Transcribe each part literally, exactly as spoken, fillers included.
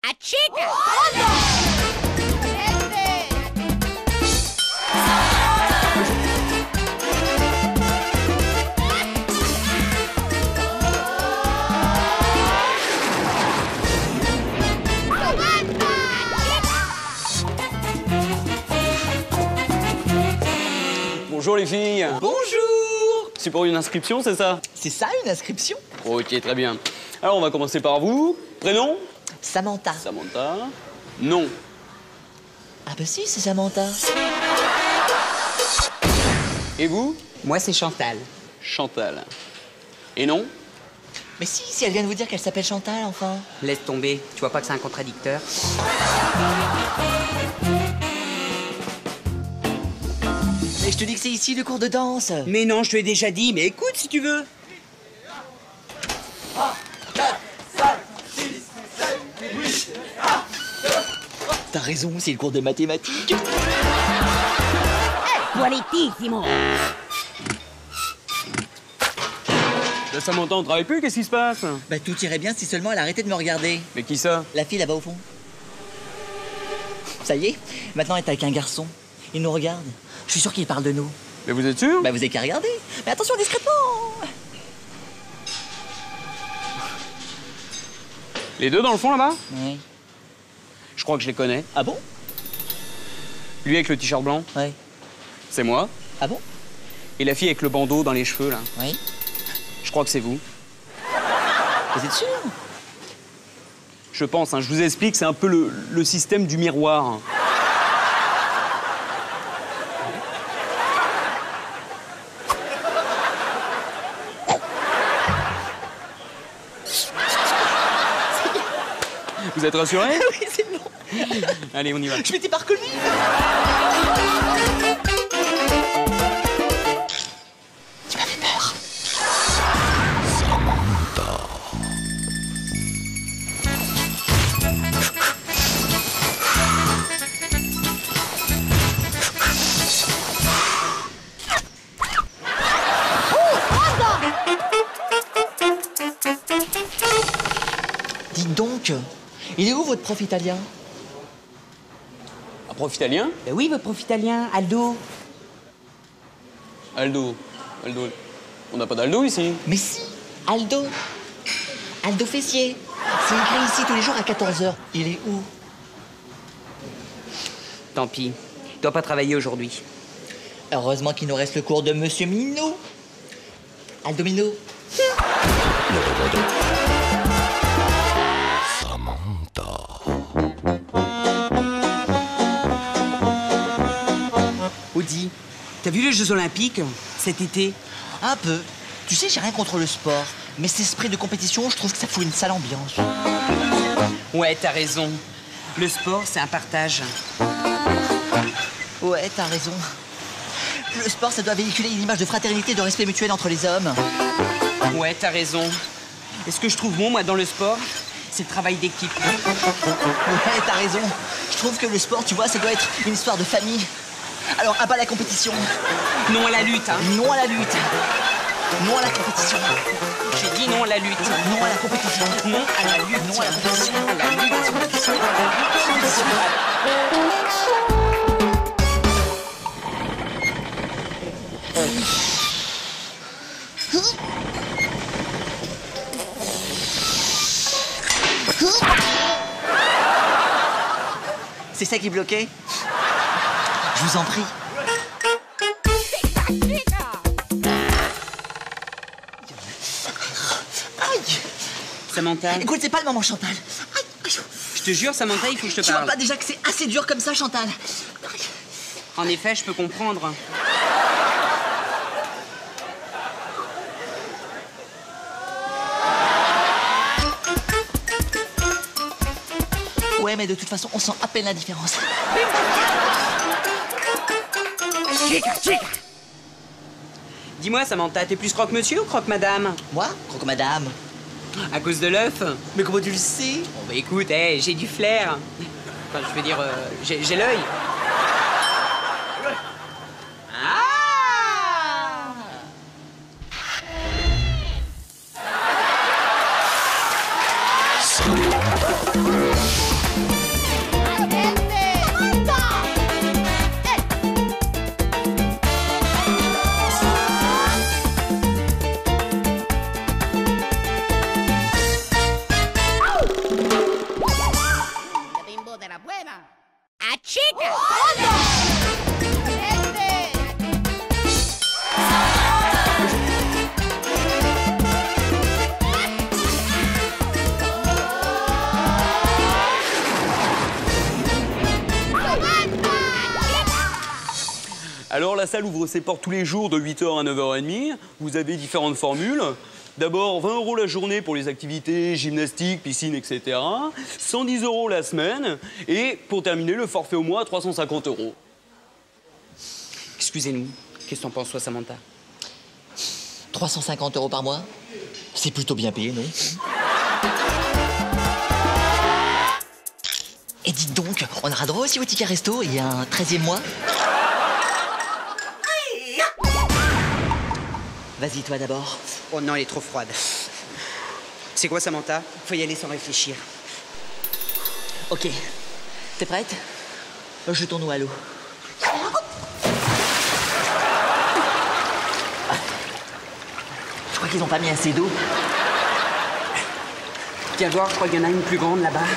A chica! Bonjour les filles. Bonjour. C'est pour une inscription, c'est ça? C'est ça, une inscription? Ok, très bien. Alors, on va commencer par vous. Prénom? Samantha. Samantha. Nom? Ah bah si, c'est Samantha. Et vous? Moi, c'est Chantal. Chantal. Et nom? Mais si, si elle vient de vous dire qu'elle s'appelle Chantal, enfin. Laisse tomber. Tu vois pas que c'est un contradicteur? Mais je te dis que c'est ici le cours de danse. Mais non, je te l'ai déjà dit, mais écoute si tu veux. T'as raison, c'est le cours de mathématiques. Buonissimo! La Samantha, on travaille plus, qu'est-ce qui se passe? Bah tout irait bien si seulement elle arrêtait de me regarder. Mais qui ça? La fille là-bas au fond. Ça y est, maintenant elle est avec un garçon. Il nous regarde. Je suis sûr qu'il parle de nous. Mais vous êtes sûr? Bah vous avez qu'à regarder. Mais attention, discrètement. Les deux dans le fond là-bas? Oui. Je crois que je les connais. Ah bon? Lui avec le t-shirt blanc, Ouais. c'est moi. Ah bon? Et la fille avec le bandeau dans les cheveux là, Oui. je crois que c'est vous. Vous êtes sûr? Je pense, hein, je vous explique, c'est un peu le, le système du miroir. Vous êtes rassurés? Oui, c'est bon. Allez, on y va. Je m'étais pas reconnu. Tu m'as fait peur. Dites donc, il est où votre prof italien? Un prof italien? Ben oui, votre prof italien, Aldo. Aldo. Aldo. On n'a pas d'Aldo ici. Mais si, Aldo. Aldo Fessier. C'est écrit ici tous les jours à quatorze heures. Il est où? Tant pis. Il doit pas travailler aujourd'hui. Heureusement qu'il nous reste le cours de Monsieur Minot. Aldo Minot. Audi, t'as vu les Jeux Olympiques cet été? Un peu. Tu sais, j'ai rien contre le sport. Mais cet esprit de compétition, je trouve que ça fout une sale ambiance. Ouais, t'as raison. Le sport, c'est un partage. Ouais, t'as raison. Le sport, ça doit véhiculer une image de fraternité et de respect mutuel entre les hommes. Ouais, t'as raison. Et ce que je trouve bon, moi, dans le sport, c'est le travail d'équipe. Ouais, t'as raison. Je trouve que le sport, tu vois, ça doit être une histoire de famille. Alors, à bas la compétition. Non à la lutte, hein. Non à la lutte. Non à la compétition. J'ai dit non à la lutte. Non à la compétition. Non à la lutte. Non à la compétition. À la lutte. Compétition. C'est ça qui est bloqué? Je vous en prie. Aïe! Samantha, Écoute, c'est pas le moment, Chantal. Aïe, aïe. je te jure, Samantha, il faut que je te Tu vois parle. pas déjà que c'est assez dur comme ça, Chantal? En effet, je peux comprendre. Ouais, mais de toute façon, on sent à peine la différence. Chica, chica! Dis-moi, Samantha, t'es plus croque-monsieur ou croque-madame? Moi, croque-madame. À cause de l'œuf? Mais comment tu le sais? Bon, bah écoute, hey, j'ai du flair. Enfin, je veux dire, euh, j'ai j'ai l'œil. Ah! chica! Alors la salle ouvre ses portes tous les jours de huit heures à neuf heures trente. Vous avez différentes formules. D'abord vingt euros la journée pour les activités, gymnastique, piscine, et cetera. cent dix euros la semaine. Et pour terminer, le forfait au mois à trois cent cinquante euros. Excusez-nous, qu'est-ce que t'en penses, toi, Samantha? trois cent cinquante euros par mois? C'est plutôt bien payé, non? Et dites donc, on aura droit aussi au ticket resto et à un treizième mois? Vas-y, toi d'abord. Oh non, elle est trop froide. C'est quoi, Samantha? Faut y aller sans réfléchir. Ok. T'es prête? Jetons-nous à l'eau. Je crois qu'ils n'ont pas mis assez d'eau. Viens voir, je crois qu'il y en a une plus grande là-bas.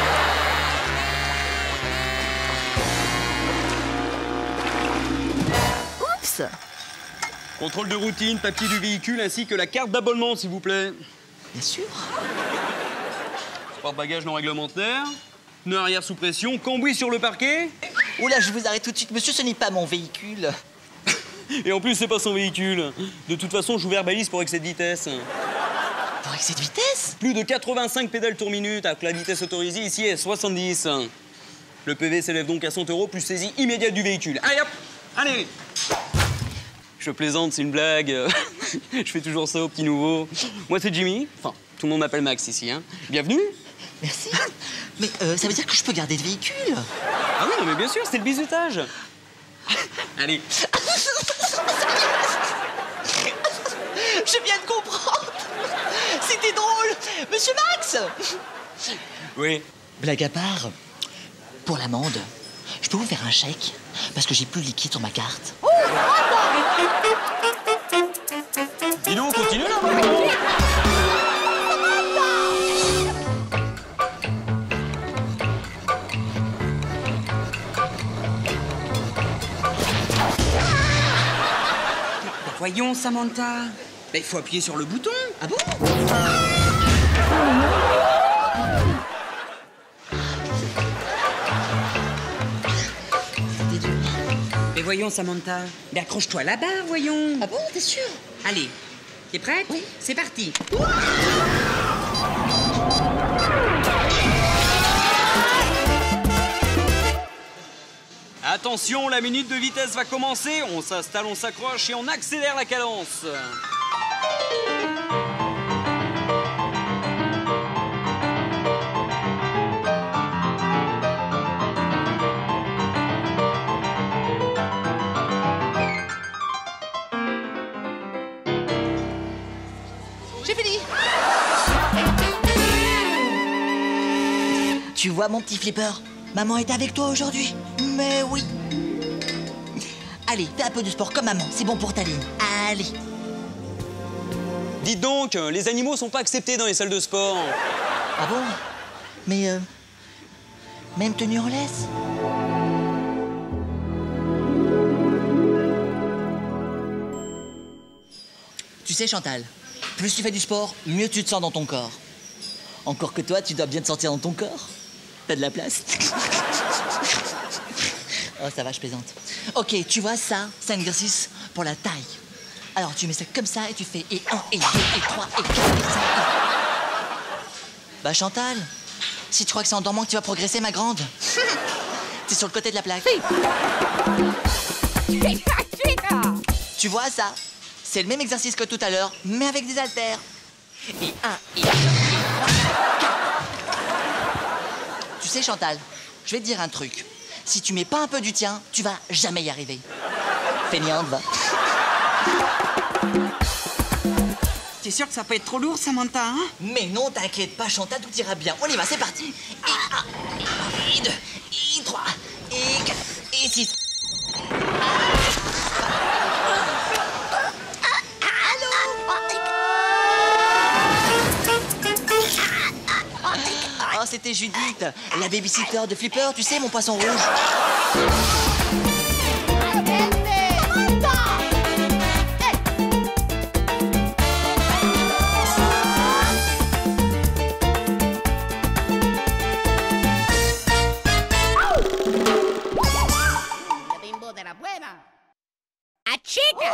Oups! Contrôle de routine, papier du véhicule ainsi que la carte d'abonnement, s'il vous plaît. Bien sûr. Porte-bagages non réglementaire. Pneu arrière sous pression. Cambouis sur le parquet. Oula, je vous arrête tout de suite. Monsieur, ce n'est pas mon véhicule. Et en plus, c'est pas son véhicule. De toute façon, je vous verbalise pour excès de vitesse. Pour excès de vitesse? Plus de quatre-vingt-cinq pédales tour minute, alors que la vitesse autorisée ici est soixante-dix. Le P V s'élève donc à cent euros plus saisie immédiate du véhicule. Allez hop! Allez! Je plaisante, c'est une blague. Je fais toujours ça aux petits nouveaux. Moi, c'est Jimmy. Enfin, tout le monde m'appelle Max ici. Hein. Bienvenue. Merci. Mais euh, ça veut dire que je peux garder le véhicule? Ah oui, non, mais bien sûr, c'est le bizutage. Allez. Je viens de comprendre. C'était drôle. Monsieur Max! Oui. Blague à part, pour l'amende, je peux vous faire un chèque parce que j'ai plus de liquide sur ma carte. Dis donc, continue là. Voyons, Samantha. Il faut appuyer sur le bouton. Ah bon? Mais voyons, Samantha. Mais accroche-toi là-bas, voyons. Ah bon, t'es sûr? Allez, t'es prête? Oui. C'est parti. Attention, la minute de vitesse va commencer. On s'installe, on s'accroche et on accélère la cadence. J'ai fini. Tu vois, mon petit flipper, maman est avec toi aujourd'hui. Mais oui. Allez, fais un peu de sport comme maman, c'est bon pour ta ligne. Allez. Dites donc, les animaux sont pas acceptés dans les salles de sport. Ah bon? Mais euh, même tenue en laisse? Tu sais, Chantal, plus tu fais du sport, mieux tu te sens dans ton corps. Encore que toi, tu dois bien te sentir dans ton corps. T'as de la place. Oh, ça va, je plaisante. Ok, tu vois, ça, c'est un exercice pour la taille. Alors, tu mets ça comme ça et tu fais et un, et deux, et trois, et quatre, et cinq. Et... Bah, Chantal, si tu crois que c'est en dormant que tu vas progresser, ma grande, t'es sur le côté de la plaque. Chica, chica! Tu vois, ça, c'est le même exercice que tout à l'heure, mais avec des haltères. Et un, et deux, et trois, et quatre. Tu sais, Chantal, je vais te dire un truc. Si tu mets pas un peu du tien, tu vas jamais y arriver. Feignante, va. T'es sûr que ça peut être trop lourd, Samantha, hein? Mais non, t'inquiète pas, Chantal, tout ira bien. On y va, c'est parti. Et un, et deux, et trois, et quatre, et six. Oh, c'était c'était Judith, la babysitter de Flipper, tu sais, mon poisson rouge. ¡Chica!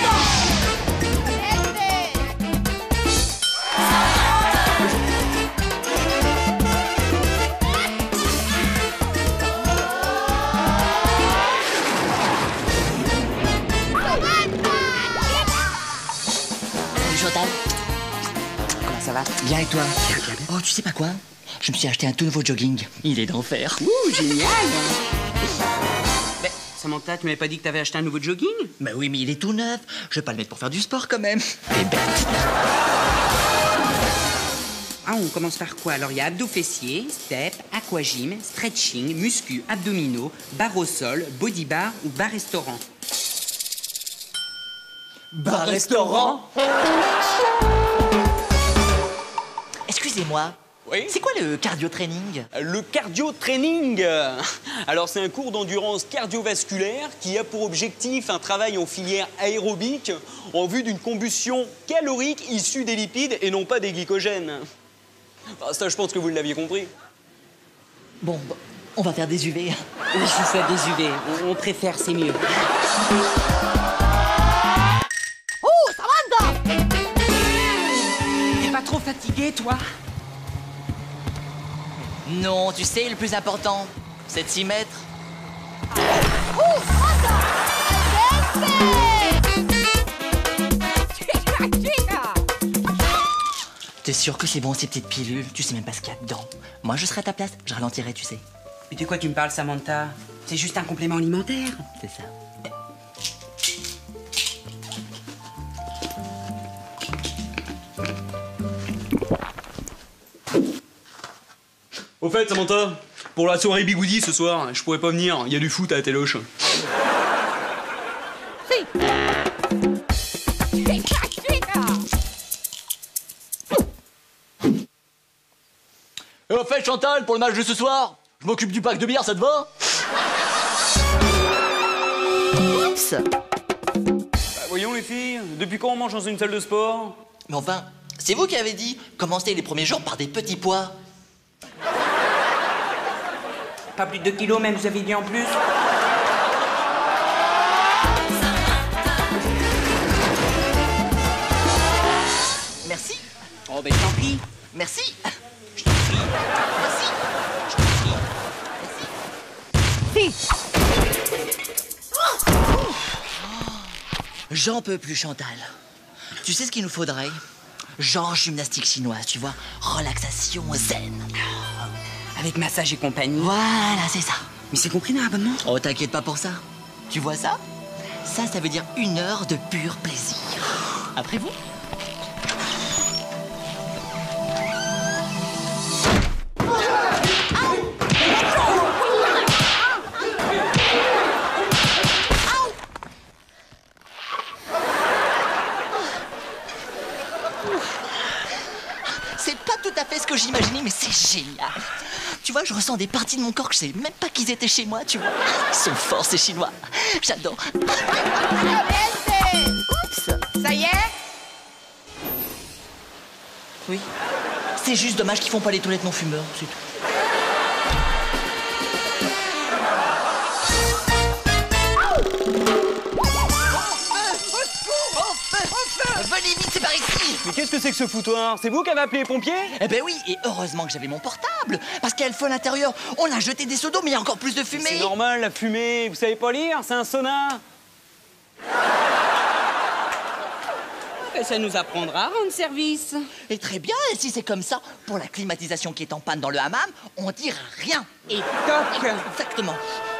Chantal, Comment ça va? bien et toi? Oh, tu sais pas quoi? Je me suis acheté un tout nouveau jogging. Il est d'enfer. Ouh, génial! Mais, Samantha, tu m'avais pas dit que t'avais acheté un nouveau jogging? Bah oui, mais il est tout neuf. Je vais pas le mettre pour faire du sport quand même. T'es bête. Ah, on commence par quoi? Alors, il y a abdos fessiers, step, aquagym, stretching, muscu, abdominaux, barre au sol, body bar ou bar restaurant. Bar restaurant. Excusez-moi. Oui? C'est quoi le cardio training? Le cardio training. Alors c'est un cours d'endurance cardiovasculaire qui a pour objectif un travail en filière aérobique en vue d'une combustion calorique issue des lipides et non pas des glycogènes. Enfin, ça, je pense que vous l'aviez compris. Bon, bah, on va faire des U V. Oui, je fais des U V. On, on préfère, c'est mieux. ¡Uh, Samantha! T'es pas trop fatigué, toi? Non, tu sais, le plus important, c'est de s'y mettre. ¡Uh, Samantha! ¡Chica, chica! T'es sûr que c'est bon ces petites pilules? Tu sais même pas ce qu'il y a dedans. Moi, je serais à ta place, je ralentirais, tu sais. Mais de quoi tu me parles, Samantha? C'est juste un complément alimentaire. C'est ça. Au fait, Samantha, pour la soirée Bigoudi ce soir, je pourrais pas venir, il y a du foot à la téloche. ¡Sí! ¡Chica, chica! Et au fait, Chantal, pour le match de ce soir, je m'occupe du pack de bière, ça te va? Oups! Bah, voyons les filles, depuis quand on mange dans une salle de sport? Mais enfin, c'est vous qui avez dit commencer les premiers jours par des petits pois. Pas plus de deux kilos, même, vous avez dit en plus? Merci, Oh, ben tant pis. merci. Je t'en prie. Merci. Je t'en prie. Merci. J'en peux plus, Chantal. Tu sais ce qu'il nous faudrait? Genre gymnastique chinoise, tu vois? Relaxation zen. Avec massage et compagnie. Voilà, c'est ça. Mais c'est compris dans l'abonnement? Oh, t'inquiète pas pour ça. Tu vois ça? Ça, ça veut dire une heure de pur plaisir. Après vous? C'est pas tout à fait ce que j'imaginais, mais c'est génial. Tu vois, je ressens des parties de mon corps que je savais même pas qu'ils étaient chez moi, tu vois. Ils sont forts, ces Chinois. J'adore. Oups. ¿Ça y est? Oui. C'est juste dommage qu'ils font pas les toilettes non fumeurs, c'est tout. Venez vite, c'est par ici. Mais qu'est-ce que c'est que ce foutoir? C'est vous qui avez appelé les pompiers? Eh ben oui, et heureusement que j'avais mon portable, parce qu'il y a le feu à l'intérieur. On a jeté des seaux d'eau, mais il y a encore plus de fumée. C'est normal, la fumée. Vous savez pas lire? C'est un sauna. Ben, ça nous apprendra à rendre service. Et très bien, et si c'est comme ça, pour la climatisation qui est en panne dans le hammam, on dira rien. Et toc! Exactement.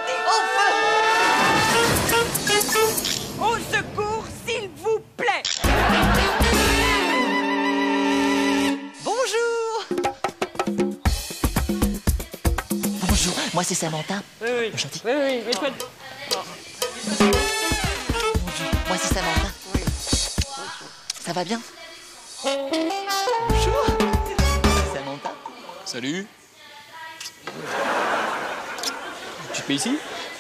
Au secours, s'il vous plaît! Bonjour. Bonjour, moi c'est Samantha. Oui, oui. Gentil. Oui, oui, mais toi... Bonjour, moi c'est Samantha. Ça va bien? Bonjour. Samantha. Salut. Mais ici,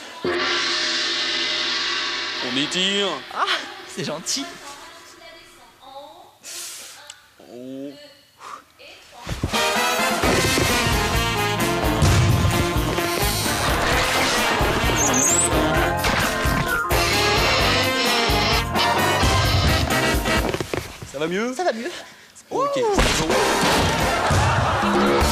on étire. Ah, c'est gentil. Oh. Ça va mieux? Ça va mieux. Ok. Ouh.